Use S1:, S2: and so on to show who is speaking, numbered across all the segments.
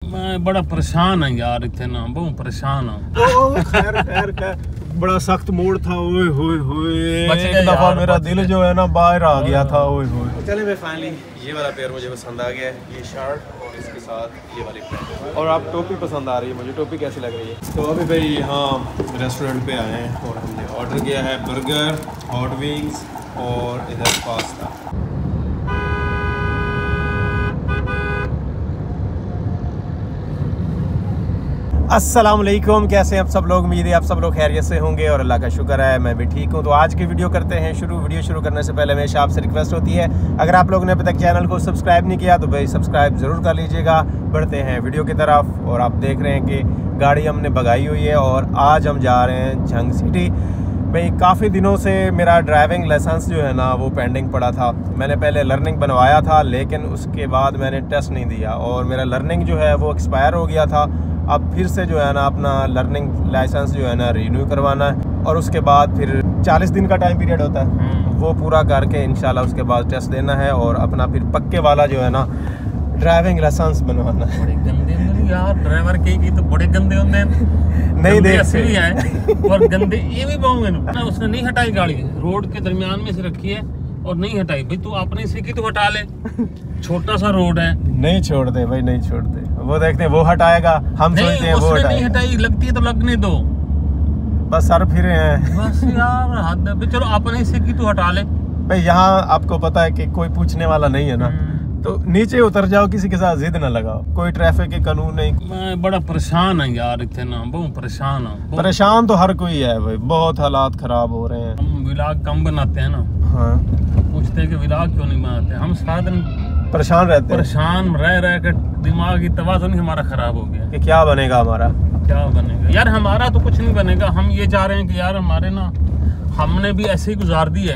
S1: मैं बड़ा परेशान है यार, इतने ना बहुत परेशान हूँ।
S2: खैर खैर खैर, बड़ा सख्त मोड़ था। ओए होए होए,
S1: एक
S2: दफा मेरा दिल जो है ना बाहर आ गया था। ओए होए। चले भाई, फाइनली ये वाला पेयर मुझे पसंद आ गया है, ये शर्ट और इसके साथ ये वाली पैंट। और आप टोपी पसंद आ रही है मुझे, टोपी कैसी लग रही है? तो अभी भाई यहाँ रेस्टोरेंट पे आए हैं और हमने ऑर्डर किया है बर्गर, हॉट विंग्स और इधर पास्ता। अस्सलाम वालेकुम, कैसे हैं आप सब लोग? उम्मीद है आप सब लोग खैरियत से होंगे और अल्लाह का शुक्र है मैं भी ठीक हूं। तो आज की वीडियो करते हैं शुरू। वीडियो शुरू करने से पहले हमेशा आपसे रिक्वेस्ट होती है, अगर आप लोगों ने अभी तक चैनल को सब्सक्राइब नहीं किया तो भाई सब्सक्राइब ज़रूर कर लीजिएगा। बढ़ते हैं वीडियो की तरफ। और आप देख रहे हैं कि गाड़ी हमने भगाई हुई है और आज हम जा रहे हैं झंग सिटी। भाई काफ़ी दिनों से मेरा ड्राइविंग लाइसेंस जो है ना वो पेंडिंग पड़ा था। मैंने पहले लर्निंग बनवाया था लेकिन उसके बाद मैंने टेस्ट नहीं दिया और मेरा लर्निंग जो है वो एक्सपायर हो गया था। अब फिर से जो है ना अपना लर्निंग लाइसेंस जो है ना रिन्यू करवाना है और उसके बाद फिर 40 दिन का टाइम पीरियड होता है, वो पूरा करके इंशाल्लाह उसके बाद टेस्ट देना है और अपना फिर पक्के वाला जो है ना ड्राइविंग लाइसेंस बनवाना है।
S1: बड़े गंदे होंगे यार ड्राइवर की तो बड़े गंदे होंगे।
S2: नहीं देखते
S1: हैं और गंदे ये भी बहुंगे ना। उसने नहीं हटाई गाड़ी, रोड के दरमियान में से रखी है और नहीं हटाई। भाई तू अपने से की तो हटा ले, छोटा सा रोड है।
S2: नहीं छोड़ते भाई, नहीं छोड़ते। वो देखते हैं वो हटाएगा, हम सोचते हैं वो हटाएगा।
S1: नहीं हटाई, लगती है तो लगने दो,
S2: बस सर फिरे हैं।
S1: बस यार हद है। चलो अपने से की तो हटा ले।
S2: भाई यहाँ आपको पता है कि कोई पूछने वाला नहीं है ना, तो नीचे उतर जाओ, किसी के साथ जिद ना लगाओ, कोई ट्रैफिक के कानून नहीं।
S1: मैं बड़ा परेशान है यार, इतने ना बहुत परेशान हूँ।
S2: परेशान तो हर कोई है भाई, बहुत हालात खराब हो रहे हैं।
S1: हम व्लॉग कम बनाते हैं ना।
S2: हाँ,
S1: पूछते हैं कि व्लॉग क्यों नहीं बनाते। हम सारा दिन
S2: परेशान रहते हैं।
S1: परेशान रह के दिमाग की तवाज़ुन ही हमारा खराब हो गया
S2: कि क्या बनेगा हमारा,
S1: क्या बनेगा यार। हमारा तो कुछ नहीं बनेगा। हम ये चाह रहे हैं कि यार हमारे ना, हमने भी ऐसे ही गुजार दी है,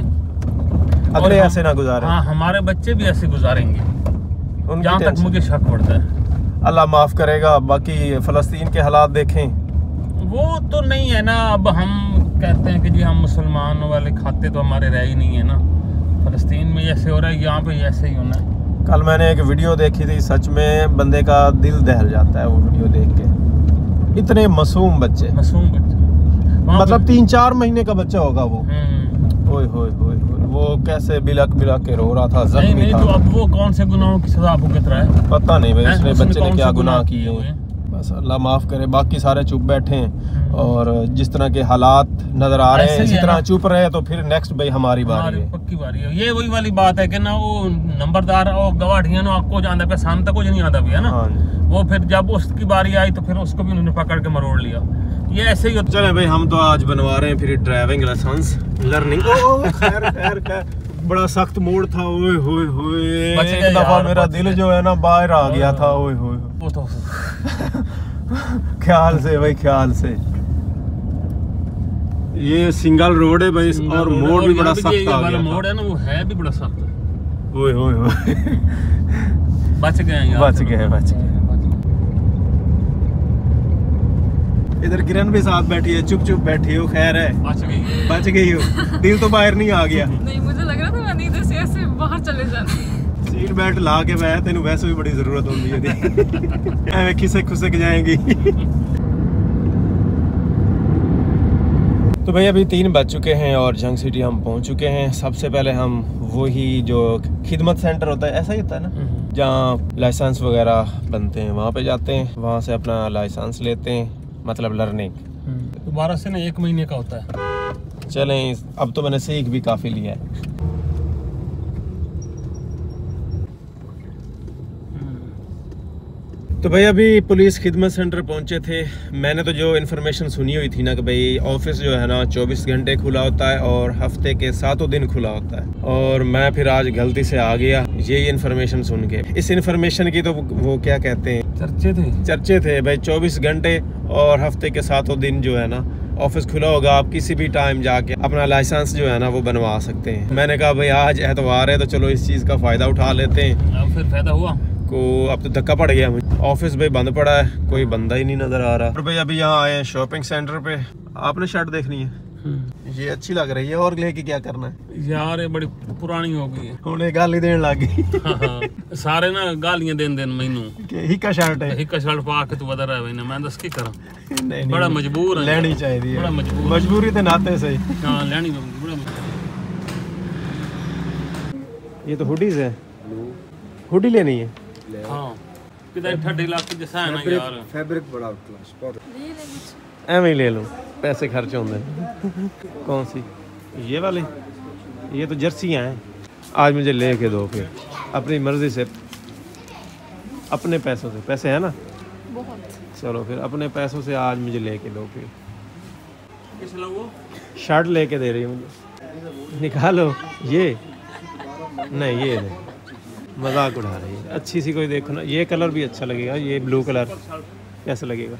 S2: अगले ऐसे ना गुजारे।
S1: हाँ, हमारे बच्चे भी ऐसे गुजारेंगे, जहाँ तक मुझे शक पड़ता है।
S2: अल्लाह माफ करेगा। बाकी फ़लस्तीन के हालात देखें,
S1: वो तो नहीं है ना। अब हम कहते हैं कि जी हम मुसलमान वाले खाते तो हमारे रह ही नहीं है ना। फ़लस्तीन में जैसे हो रहा है यहाँ पे ऐसे ही होना है।
S2: कल मैंने एक वीडियो देखी थी, सच में बंदे का दिल दहल जाता है वो वीडियो देख के। इतने मासूम बच्चे, मतलब 3-4 महीने का बच्चा होगा वो। ओए होए होए, वो कैसे बिलक के रो रहा था, जख्मी था।
S1: तो अब वो कौन से गुनाहों की सजा भुगत रहा है पता
S2: नहीं भाई, उसने बच्चे ने क्या गुनाह किए हैं। बस अल्लाह माफ करे। बाकी सारे चुप बैठे हैं और जिस तरह के हालात नजर आ रहे हैं इसी तरह चुप रहे तो फिर नेक्स्ट भाई हमारी बारी है, पक्की
S1: बारी है। ये वही वाली बात है कि ना वो नंबरदार और गवाठियां आपको जानता पे शाम तक कुछ नहीं आता भी है ना। वो फिर जब उसकी बारी आई तो फिर उसको भी उन्होंने पकड़ के मरोड़ लिया। ये ऐसे ही होता।
S2: चले भाई, हम तो आज बनवा रहे हैं फिर ड्राइविंग लाइसेंस लर्निंग। खैर खैर खैर, बड़ा सख्त मोड़ था। ओए होए होए, एक दफा मेरा दिल जो है ना बाहर आ गया था। ओए होए,
S1: वो तो
S2: ख्याल से भाई, ख्याल से। ये सिंगल रोड है भाई और मोड़ भी बड़ा सख्त आ गया।
S1: मोड़ है ना, वो है भी बड़ा सख्त।
S2: ओए होए होए,
S1: बच गए यार,
S2: बच गए। इधर किरण भी साथ बैठी है, चुप चुप बैठी हो। खैर है, बच गई हो। दिल तो बाहर नहीं आ गया।
S3: नहीं, मुझे लग रहा था मैंने इधर से ऐसे बाहर चले जाना।
S2: सीट बेल्ट ला के मैं तेन वैसे भी बड़ी जरूरत होती है। ऐਵੇਂ खिसक खुसक जाएंगी। तो भाई अभी 3 बज चुके हैं और झंग सिटी हम पहुंच चुके हैं। सबसे पहले हम वही जो खिदमत सेंटर होता है, ऐसा ही होता है ना, जहाँ लाइसेंस वगैरह बनते हैं, वहाँ पे जाते हैं। वहाँ से अपना लाइसेंस लेते हैं, मतलब लर्निंग।
S1: दोबारा से ना 1 महीने का होता है।
S2: चलें, अब तो मैंने सीख भी काफ़ी लिया है। तो भाई अभी पुलिस खिदमत सेंटर पहुंचे थे। मैंने तो जो इन्फॉर्मेशन सुनी हुई थी ना कि भाई ऑफिस जो है ना 24 घंटे खुला होता है और हफ्ते के 7 दिन खुला होता है, और मैं फिर आज गलती से आ गया ये इन्फॉर्मेशन सुन के। इस इन्फॉर्मेशन की तो वो क्या कहते हैं, चर्चे थे भाई। 24 घंटे और हफ्ते के 7 दिन जो है ना ऑफिस खुला होगा। आप किसी भी टाइम जाके अपना लाइसेंस जो है ना वो बनवा सकते हैं। मैंने कहा भाई आज एतवार है तो चलो इस चीज़ का फ़ायदा उठा लेते हैं।
S1: अब फिर फायदा हुआ
S2: को, अब तो धक्का पड़ गया मुझे। ऑफिस भाई बंद पड़ा है, कोई बंदा ही नहीं नज़र आ रहा। और भाई अभी यहाँ आए हैं शॉपिंग सेंटर पे। आपने शर्ट देखनी है? ये अच्छी लग रही है, और लेके क्या करना है
S1: यार ये बड़ी पुरानी हो गई है।
S2: हुणे गाली देन लग गई
S1: हाँ, सारे ना गालियां देन मैनू
S2: कि हिक्का शर्ट है,
S1: हिक्का शर्ट पा के तू बदल रहा है। मैं दस की करा,
S2: नहीं
S1: बड़ा मजबूर है,
S2: लेनी चाहिए,
S1: बड़ा मजबूर,
S2: मजबूरी के नाते सही।
S1: हाँ लेनी पड़ेगी, बड़ा मजबूर।
S2: ये तो हुडीज है, हुडी लेनी है।
S1: हाँ किधर 30 लाख की जैसा है ना यार,
S4: फैब्रिक बड़ा क्लास बहुत
S2: एवं ही ले लूँ, पैसे खर्च होंगे। कौन सी, ये वाली? ये तो जर्सियाँ हैं। आज मुझे ले के दो फिर, अपनी मर्जी से, अपने पैसों से। पैसे है ना
S3: बहुत।
S2: चलो फिर अपने पैसों से आज मुझे ले के दो फिर।
S1: किस लोगों
S2: शर्ट लेके दे रही है मुझे, निकालो। ये नहीं, ये नहीं, मजाक उड़ा रही है। अच्छी सी कोई देखो ना, ये कलर भी अच्छा लगेगा, ये ब्लू कलर कैसा लगेगा?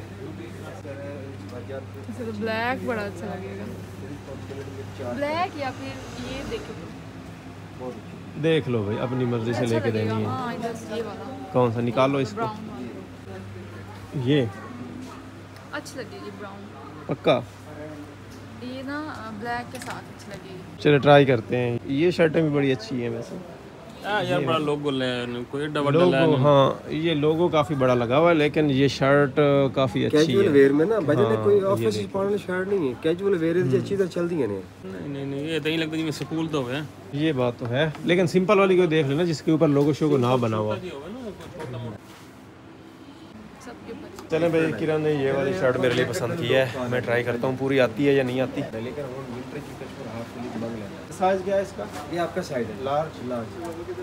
S3: तो ब्लैक बड़ा अच्छा लगेगा, ब्लैक या फिर ये देखो,
S2: देख लो भाई, अपनी मर्जी से लेके देनी है।
S3: हाँ इधर ये वाला
S2: कौन सा निकालो इसको?
S3: ब्राउन वाला
S2: ये
S3: अच्छी लगेगी, ब्राउन।
S2: पक्का
S3: ये ना ब्लैक के साथ अच्छी लगेगी।
S2: चलो ट्राई करते हैं। ये शर्टें भी बड़ी अच्छी हैं वैसे।
S1: यार बड़ा लोगो ले, कोई एडा बड़ा ले।
S2: लोगो, हाँ ये लोगो काफ़ी बड़ा लगा हुआ है, लेकिन ये शर्ट काफ़ी अच्छी
S4: कैजुअल
S2: है।
S4: वेयर में ना बजट
S2: हाँ,
S4: कोई
S2: ये
S4: ऑफिस
S2: देखो।
S4: पाने शर्ट नहीं है, कैजुअल वेयर जी अच्छी तरह चलती है
S1: नहीं ये तो नहीं लगता, जिसमें स्कूल तो है।
S2: ये बात तो है, लेकिन सिंपल वाली को देख लेना जिसके ऊपर लोगो शोगो ना बना हुआ।
S3: सबके ऊपर
S2: चलें भाई, किरण ने ये वाली शर्ट मेरे लिए पसंद की है, मैं ट्राई करता हूँ पूरी आती है या नहीं आती।
S4: लेकिन वो विंटर की कस्टमर हाफ के लिए मांग लेना।
S2: साइज क्या है इसका?
S4: ये आपका साइज है,
S2: लार्ज।
S4: लार्ज।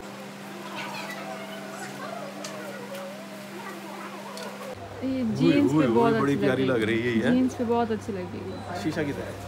S3: ये जीन्स पे बहुत
S2: बड़ी
S3: अच्छी
S2: प्यारी लग रही है ये।
S3: जीन्स पे बहुत अच्छी लगेगी।
S2: शीशा की तरह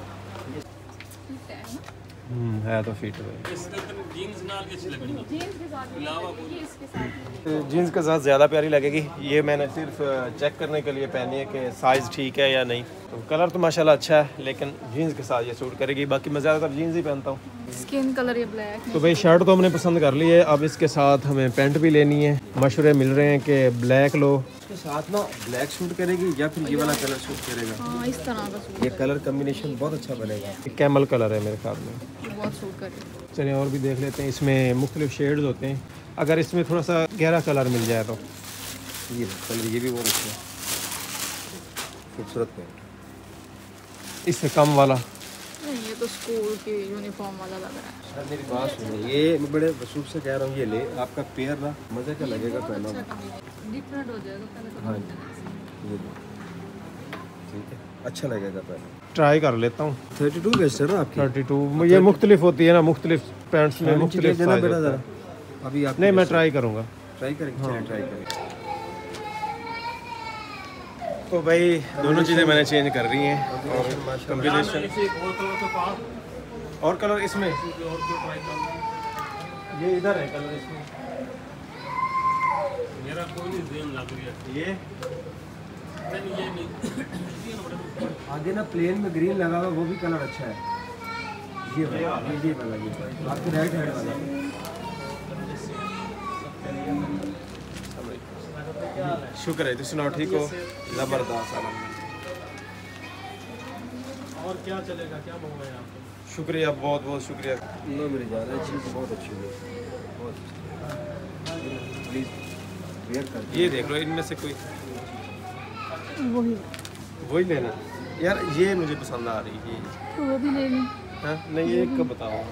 S2: है तो फिट है।
S1: जीन्स नाल की अच्छी लगनी,
S3: जीन्स के साथ ये इसके साथ
S2: जीन्स के साथ ज़्यादा प्यारी लगेगी। ये मैंने सिर्फ चेक करने के लिए पहनी है कि साइज़ ठीक है या नहीं। तो कलर तो माशाल्लाह अच्छा है, लेकिन जीन्स के साथ ये सूट करेगी। बाकी मैं ज़्यादातर जीन्स ही पहनता हूँ।
S3: स्किन कलर ये ब्लैक
S2: तो भाई शर्ट तो हमने पसंद कर ली है, अब इसके साथ हमें पैंट भी लेनी है। मशवरे मिल रहे हैं कि ब्लैक लो,
S4: इसके साथ ना ब्लैक सूट करेगी या फिर ये वाला कलर सूट करेगा।
S3: हाँ इस तरह का सूट
S4: ये कलर कॉम्बिनेशन बहुत अच्छा बनेगा।
S2: कैमल कलर है मेरे ख्याल में।
S3: ये बहुत सूट करेगा।
S2: चलिए और भी देख लेते हैं, इसमें मुख्तलिफ शेड्स होते हैं। अगर इसमें थोड़ा सा गहरा कलर मिल जाए तो
S4: ये कलर ये भी बहुत अच्छा है, खूबसूरत पैंट।
S2: इससे कम वाला
S3: नहीं ये तो स्कूल के यूनिफॉर्म वाला लग रहा है।
S4: सर मेरी बात सुनिए, ये मैं बड़े वसूख से कह रहा हूँ, ये ले आपका पेयर ना मज़े का लगेगा पहना हुआ।
S3: डिफरेंट हो जाएगा पहले
S4: हाँ ये लो, ठीक है, अच्छा लगेगा पहना।
S2: ट्राई कर लेता हूँ।
S4: 32 बेस्ट है ना आपकी?
S2: 32 ये मुख्तलिफ होती है ना, मुख्तलिफ पैंट्स में मुख्तलिफ
S4: देना
S2: साइज
S4: बेटा
S2: होता है।
S4: ज़रा। अभी आप
S2: नहीं मैं ट्राई करूँगा।
S4: ट्राई करेंगे, चलिए ट्राई करेंगे।
S2: तो भाई दोनों चीज़ें मैंने चेंज कर रही हैं और कॉम्बिनेशन और कलर इसमें ये इधर है कलर इसमें।
S1: मेरा कोई नहीं जेन लग रही है
S2: ये
S1: नहीं, ये नहीं।
S4: आगे ना प्लेन में ग्रीन लगा हुआ, वो भी कलर अच्छा है। ये वाला, ये वाला, ये आपके राइट हैंड वाला।
S2: शुक्र है, तुम सुनाओ ठीक हो? ज़बरदस्त आलम। और क्या चलेगा, क्या मंगवाया आपको? शुक्रिया, बहुत बहुत शुक्रिया।
S4: नो मेरे जा रहा है, चीज़ बहुत अच्छी है, बहुत प्लीज़ वेयर कर।
S2: ये देख लो, इनमें से कोई
S3: वही
S2: वही लेना यार। ये मुझे पसंद आ रही है,
S3: तो वो भी ले लें।
S2: हाँ नहीं ये कब बताओ।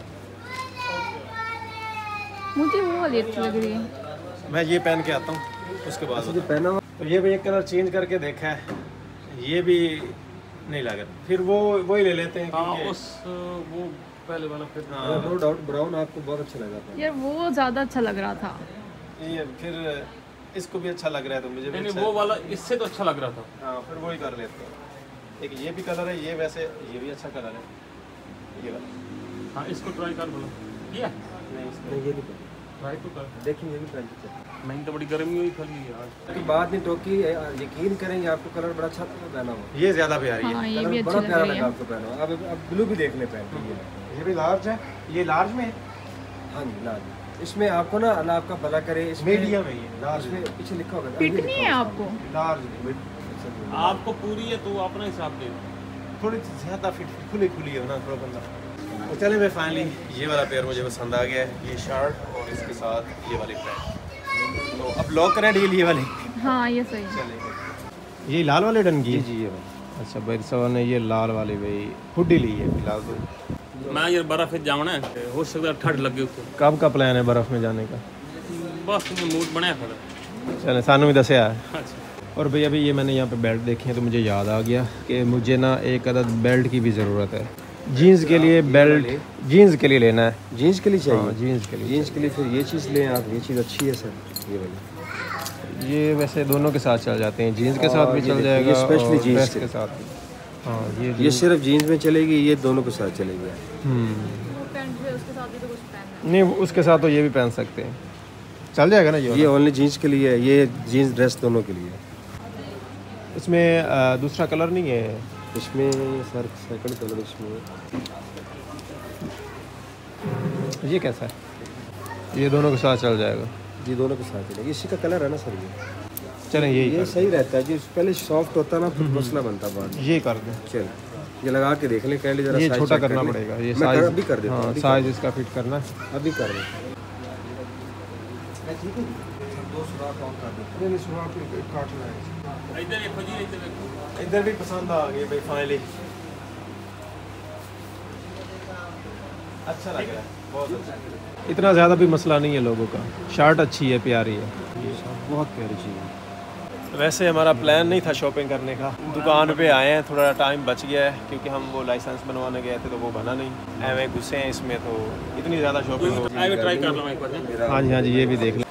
S3: मुझे वो वाली अच्छी लग रही है।
S2: मैं ये पहन के आता हूँ उसके बाद
S4: जो पहना हुआ
S2: तो ये भी एक कलर चेंज करके देखा है, ये भी नहीं लग रहा, फिर वो वही ले लेते हैं।
S1: हाँ
S2: क्योंकि-
S1: उस वो पहले वाला फिर
S4: नो डाउट ब्राउन आपको बहुत अच्छा लगा था।
S3: यार वो ज़्यादा अच्छा लग रहा था।
S2: ये फिर इसको भी अच्छा लग रहा है तो मुझे भी
S1: नहीं
S2: अच्छा
S1: वो वाला इससे तो अच्छा लग रहा था।
S2: हाँ फिर वही कर लेते हैं। एक ये भी कलर है, ये वैसे ये भी अच्छा कलर है, ये वाला।
S1: हाँ इसको ट्राई कर बोलो ये
S2: नहीं इसका
S4: नहीं ये नहीं पहना,
S1: ट्राई तो कर।
S4: देखिए ये भी पहन के चलिए।
S1: मैंने तो बड़ी गर्मी हुई खाली यार।
S4: की बात नहीं टोकी, यकीन करेंगे आपको कलर बड़ा अच्छा पहना हुआ।
S2: ये ज़्यादा प्यारी है।
S3: हाँ ये
S4: कलर
S3: भी
S4: बड़ा
S3: अच्छी लग
S4: प्यारा
S3: रही
S4: लगा
S3: है।
S4: आपको पहना हुआ। अब ब्लू भी देख ले पहन के
S2: ये भी लार्ज है, ये लार्ज में है।
S4: हाँ जी लाल। इसमें आपको ना अल्लाह आपका भला करे, इसमें
S2: मीडियम है ये, लार्ज
S4: इसमें पीछे लिखा होगा
S3: फिट नहीं है आपको?
S2: लार्ज में।
S1: आपको पूरी है तो अपना हिसाब दे।
S2: थोड़ी ज़्यादा फिट खुली खुली है ना थोड़ा बंदा। तो चले मैं फाइनली ये वाला पेयर मुझे पसंद आ गया है, ये शर्ट और इसके साथ ये वाली पैंट। तो अब लॉक करें डील ये वाली।
S3: हाँ ये सही है।
S2: चलेगा। ये लाल वाले डन की जी ये भाई। अच्छा भाई सवाल ने ये लाल वाली भाई हुडी ली है फिलहाल तो।
S1: मैं यार बर्फ जाना है, हो सकता है ठंड लगे उसे।
S2: कब का प्लान है बर्फ़ में जाने का?
S1: बस मूड बनाया फिर।
S2: चले सानू भी दसिया है।
S1: अच्छा
S2: और भैया अभी ये मैंने यहाँ पे बेल्ट देखे हैं तो मुझे याद आ गया कि मुझे ना एक अदद बेल्ट की भी ज़रूरत है। जीन्स के लिए बेल्ट, जीन्स के लिए लेना है।
S4: जीन्स के लिए चाहिए?
S2: हाँ, जीन्स के लिए।
S4: जीन्स के लिए फिर ये चीज़ लें आप, ये चीज़ अच्छी है सर, ये वाली।
S2: ये वैसे दोनों के साथ चल जाते हैं, जीन्स के साथ भी चल जाएगा,
S4: ये स्पेशली
S2: और
S4: जीन्स
S2: ड्रेस के साथ भी। हाँ
S4: ये सिर्फ जीन्स में चलेगी, ये दोनों के साथ चलेगी।
S3: वो पैंट है उसके साथ भी तो कुछ पहनना
S2: नहीं उसके साथ तो ये भी पहन सकते हैं, चल जाएगा ना
S4: ये ओनली जीन्स के लिए है, ये जीन्स ड्रेस दोनों के लिए।
S2: इसमें दूसरा कलर नहीं है?
S4: इसमें सर सेकंड कलर इसमें।
S2: ये कैसा है? ये दोनों के साथ चल जाएगा?
S4: जी दोनों के साथ चलेगी, इसी का कलर है ना सर ये।
S2: चलें
S4: ये सही रहता है जी, पहले सॉफ्ट होता है ना फिर मसला बनता बाद।
S2: ये कर दें।
S4: चल ये लगा के देख लें पहले जरा।
S2: ये
S4: साइज
S2: छोटा
S4: चेक कर
S2: करना
S4: लें।
S2: पड़ेगा, ये
S4: मैं
S2: साइज
S4: अभी कर देता हूँ।
S2: हाँ,
S4: अभी
S2: साइज इसका फिट करना है।
S4: अभी कर दें।
S1: इधर देखो जी, इधर देखो।
S2: इधर भी पसंद आ गई भाई फाइनली, अच्छा लग रहा है बहुत अच्छा। इतना ज़्यादा भी मसला नहीं है लोगों का, शर्ट अच्छी है, प्यारी है,
S4: बहुत प्यारी चीज़ है।
S2: वैसे हमारा प्लान नहीं था शॉपिंग करने का, दुकान पे आए हैं, थोड़ा टाइम बच गया है क्योंकि हम वो लाइसेंस बनवाने गए थे तो वो बना नहीं, एवं घुसे हैं इसमें तो इतनी ज़्यादा शॉपिंग हो
S1: आई ट्राई कर लो एक बार।
S2: हाँ जी हाँ जी, ये भी देख लें।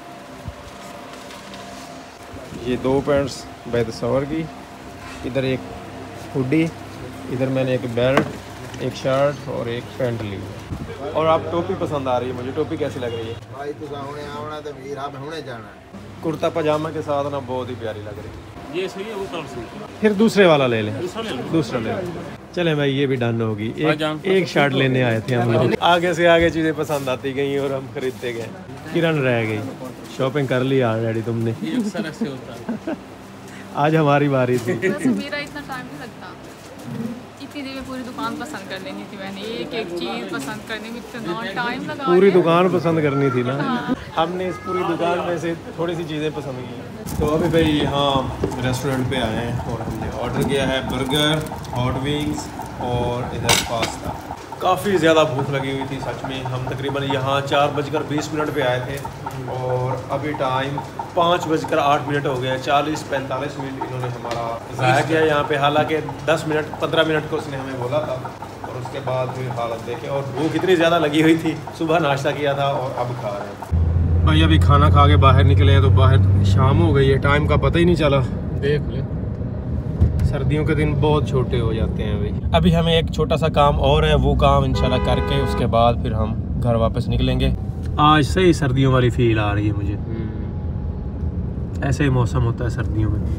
S2: ये 2 पैंट्स बैदसवर की, इधर एक हुडी, इधर मैंने एक बेल्ट, एक शर्ट और एक पैंट ली है। और आप टोपी पसंद आ रही है मुझे, टोपी कैसी लग रही है?
S4: भाई तो सामने आना तो वीर आप होने जाना है।
S2: कुर्ता पजामा के साथ ना बहुत ही प्यारी लग रही है।
S1: ये सही है, वो कलर सही है।
S2: फिर दूसरे वाला ले लें,
S1: दूसरा ले लो।
S2: दूसरा ले लें। चले भाई ये भी डन होगी।
S1: भाईजान।
S2: एक शर्ट लेने आए थे हम लोग, आगे से आगे चीज़ें पसंद आती गई और हम खरीदते गए। किरण रह गई, शॉपिंग कर ली ऑलरेडी तुमने।
S1: ये अक्सर ऐसे होता है।
S2: आज हमारी बारी थी।
S3: वैसे मेरा इतना टाइम नहीं लगता, इतनी देर में पूरी दुकान पसंद कर लेनी थी मैंने, एक एक चीज़ पसंद करने में इतना टाइम लगा।
S2: पूरी दुकान पसंद करनी थी ना, हमने इस पूरी दुकान में से थोड़ी सी चीज़ें पसंद की। तो अभी भाई यहाँ रेस्टोरेंट पे आए हैं और हमने ऑर्डर किया है बर्गर, हॉट विंग्स और इधर पास्ता। काफ़ी ज़्यादा भूख लगी हुई थी सच में। हम तकरीबन यहाँ 4:20 पे आए थे और अभी टाइम 5:08 हो गया। 40-45 मिनट इन्होंने हमारा ज़ाया किया यहाँ पे, हालांकि 10 मिनट 15 मिनट को उसने हमें बोला था। और उसके बाद फिर हालत देखे और भूख इतनी ज़्यादा लगी हुई थी, सुबह नाश्ता किया था और अब खा रहे हैं भाई। अभी खाना खा के बाहर निकले हैं तो बाहर शाम हो गई है, टाइम का पता ही नहीं चला।
S1: देख ले,
S2: सर्दियों के दिन बहुत छोटे हो जाते हैं भाई। अभी हमें एक छोटा सा काम और है, वो काम इंशाल्लाह करके उसके बाद फिर हम घर वापस निकलेंगे। आज से ही सर्दियों वाली फील आ रही है मुझे, ऐसे ही मौसम होता है सर्दियों में।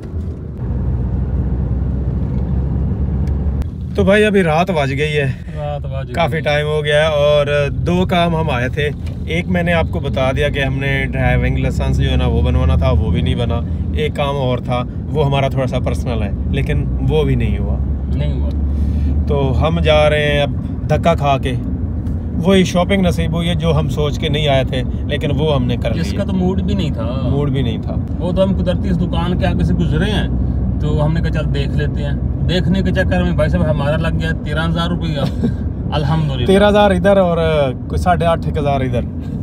S2: तो भाई अभी रात बज गई है,
S1: रात बाजी
S2: काफ़ी टाइम हो गया है और 2 काम हम आए थे। एक मैंने आपको बता दिया कि हमने ड्राइविंग लाइसेंस जो है ना वो बनवाना था, वो भी नहीं बना। एक काम और था, वो हमारा थोड़ा सा पर्सनल है लेकिन वो भी नहीं हुआ। तो हम जा रहे हैं अब धक्का खा के, वही शॉपिंग नसीब हुई है जो हम सोच के नहीं आए थे, लेकिन वो हमने कर लिया।
S1: जिसका तो मूड भी नहीं था,
S2: मूड भी नहीं था।
S1: वो तो हम कुदरती इस दुकान के आगे से गुजरे हैं तो हमने कहा चल देख लेते हैं। देखने के चक्कर में भाई साहब हमारा लग गया 13,000 रुपया। अल्हम्दुलिल्लाह
S2: 13,000 इधर और 8,500 इधर।